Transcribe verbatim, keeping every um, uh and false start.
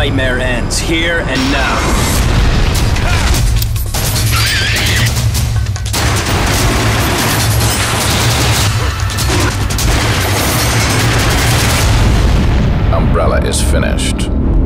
nightmare ends here and now. Umbrella is finished.